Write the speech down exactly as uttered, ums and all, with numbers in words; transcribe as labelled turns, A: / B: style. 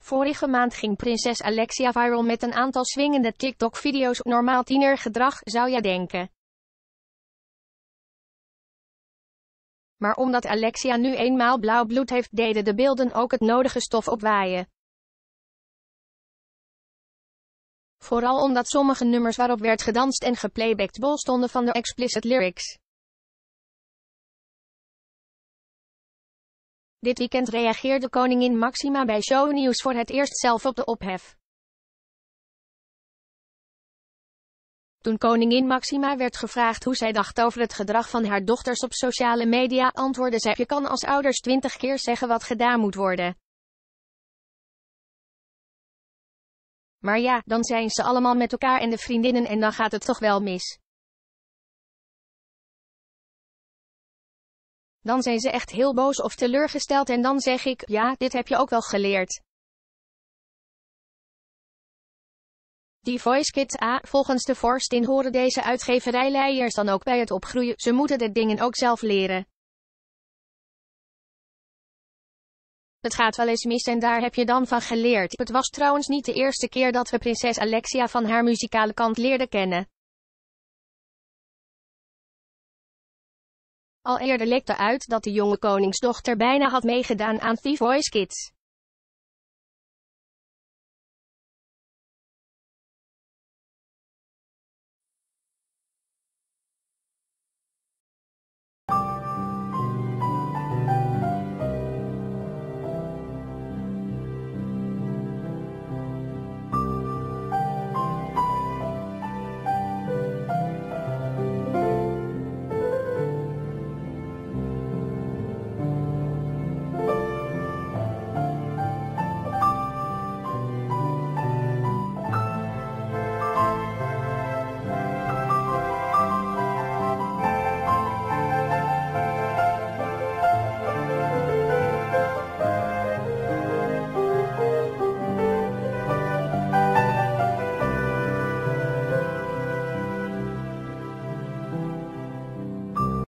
A: Vorige maand ging prinses Alexia viral met een aantal swingende TikTok-video's. Normaal tienergedrag, zou je denken. Maar omdat Alexia nu eenmaal blauw bloed heeft, deden de beelden ook het nodige stof opwaaien. Vooral omdat sommige nummers waarop werd gedanst en geplaybacked bol stonden van de explicit lyrics. Dit weekend reageerde koningin Máxima bij Shownieuws voor het eerst zelf op de ophef. Toen koningin Máxima werd gevraagd hoe zij dacht over het gedrag van haar dochters op sociale media, antwoordde zij: je kan als ouders twintig keer zeggen wat gedaan moet worden. Maar ja, dan zijn ze allemaal met elkaar en de vriendinnen en dan gaat het toch wel mis. Dan zijn ze echt heel boos of teleurgesteld en dan zeg ik, ja, dit heb je ook wel geleerd. Die Voice Kids, ah, volgens de vorstin horen deze uitgeverijleiers dan ook bij het opgroeien, ze moeten de dingen ook zelf leren. Het gaat wel eens mis en daar heb je dan van geleerd. Het was trouwens niet de eerste keer dat we prinses Alexia van haar muzikale kant leerden kennen. Al eerder lekte uit dat de jonge koningsdochter bijna had meegedaan aan The Voice Kids.